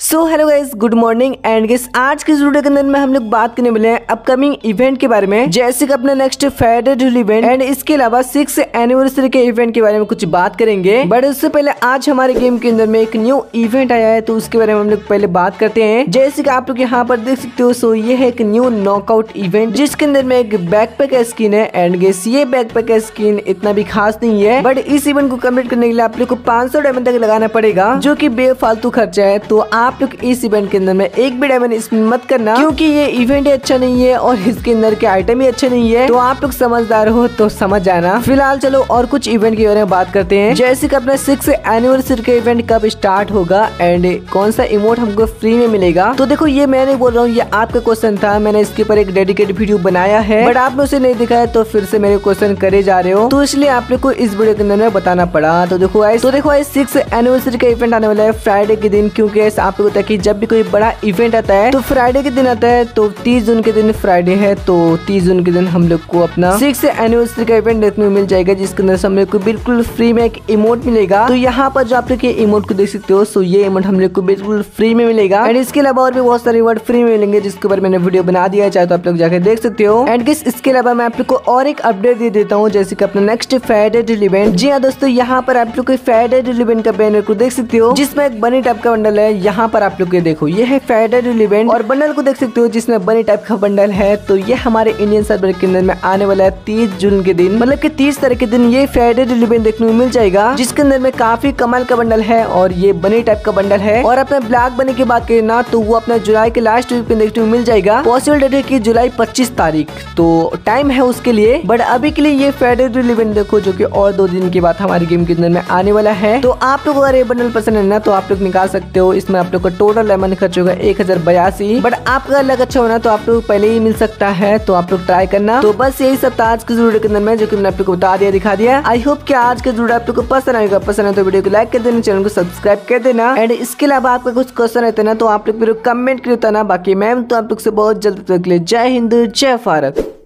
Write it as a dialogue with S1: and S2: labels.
S1: So hello guys, good morning and guys आज के video के अंदर में हम लोग बात करने वाले हैं अपकमिंग इवेंट के बारे में, जैसे कि अपना नेक्स्ट फेडरल इवेंट एंड इसके अलावा 6th एनिवर्सरी के इवेंट के बारे में कुछ बात करेंगे। बट उससे पहले आज हमारे गेम के अंदर में एक न्यू इवेंट आया है, तो उसके बारे में हम लोग पहले बात करते हैं। जैसे कि आप लोग यहाँ पर देख सकते हो, सो ये है एक न्यू नॉकआउट इवेंट जिसके अंदर में एक बैकपैक स्किन है एंड गाइस ये बैकपैक स्किन इतना भी खास नहीं है, बट इस इवेंट को कम्प्लीट करने के लिए आप लोग को 500 डायमंड तक लगाना पड़ेगा, जो की बेफालतू खर्चा है। तो आप लोग इस इवेंट के अंदर में एक भी डायमंड इसमें मत करना, क्योंकि ये इवेंट अच्छा नहीं है और इसके अंदर के आइटम ही अच्छे नहीं है। तो आप लोग समझदार हो तो समझ जाना। फिलहाल चलो और कुछ इवेंट के बारे में बात करते हैं, जैसे कि अपना 6th एनिवर्सरी का इवेंट कब स्टार्ट होगा एंड कौन सा इमोट हमको फ्री में मिलेगा। तो देखो, ये मैं नहीं बोल रहा हूँ, ये आपका क्वेश्चन था, मैंने इसके ऊपर एक डेडिकेटेड वीडियो बनाया है, बट आपने उसे नहीं देखा है तो फिर से मेरे क्वेश्चन करे जा रहे हो, तो इसलिए आप लोग को इस वीडियो के अंदर में बताना पड़ा। तो देखो 6th एनिवर्सरी का इवेंट आने वाला है फ्राइडे के दिन, क्योंकि आप लोग कि जब भी कोई बड़ा इवेंट आता है तो फ्राइडे के दिन आता है। तो 30 जून के दिन फ्राइडे है, तो 30 जून के दिन हम लोग को अपना 6th एनिवर्सरी का इवेंट देखने को मिल जाएगा, जिसके अंदर हम लोग को बिल्कुल फ्री में एक इमोट मिलेगा। तो यहाँ पर जो आप लोग इमोट को देख सकते हो, सो ये इमोट हम लोग को बिल्कुल फ्री में मिलेगा एंड इसके अलावा और भी बहुत सारे रिवॉर्ड फ्री में मिलेंगे, जिसके ऊपर मैंने वीडियो बना दिया है, चाहे तो आप लोग जाकर देख सकते हो। एंड इसके अलावा मैं आप लोग को और एक अपडेट दे देता हूँ, जैसे कि अपना नेक्स्ट फेडरल इवेंट। जी हाँ दोस्तों, यहाँ पर आप लोग फेडरल इवेंट का बैनर को देख सकते हो, जिसमें एक बनी टाइप का बंडल है। यहाँ पर आप लोग देखो, ये है फेडरल इवेंट और बंडल को देख सकते हो, जिसमें बनी टाइप का बंडल है। तो ये हमारे इंडियन सर्वर के अंदर में आने वाला है 30 जून के दिन, मतलब कि 30 तारीख के दिन ये फेडरल इवेंट देखने को मिल जाएगा, जिसके अंदर में काफी कमाल का बंडल है और ये बनी टाइप का बंडल है। और अपने ब्लैक बनी की बात करें ना, तो वो अपना जुलाई के लास्ट वीक में देखने को मिल जाएगा। पॉसिबल डेट है कि जुलाई 25 तारीख, तो टाइम है उसके लिए। बट अभी के लिए ये फेडरल इवेंट देखो, जो कि और 2 दिन के बाद हमारे गेम के अंदर में आने वाला है। तो आप लोग अगर ये बंडल पसंद है ना, तो आप लोग निकाल सकते हो। इसमें आप लोग का टोटल डायमंड खर्च होगा 1082, बट आपका लग अच्छा होना तो आप लोग पहले ही मिल सकता है, तो आप लोग ट्राई करना। तो बस यही सब था आज के वीडियो के अंदर में, जो कि मैंने आप लोग को बता दिया, दिखा दिया। आई होप कि आज के वीडियो आप लोग को पसंद आएगा। पसंद है तो वीडियो को लाइक कर देना, चैनल को सब्सक्राइब कर देना एंड इसके अलावा आपका कुछ क्वेश्चन रहता है ना, तो आप लोग कमेंट कर देना। बाकी मैं तो आप लोग से बहुत जल्द तक के लिए जय हिंद, जय भारत।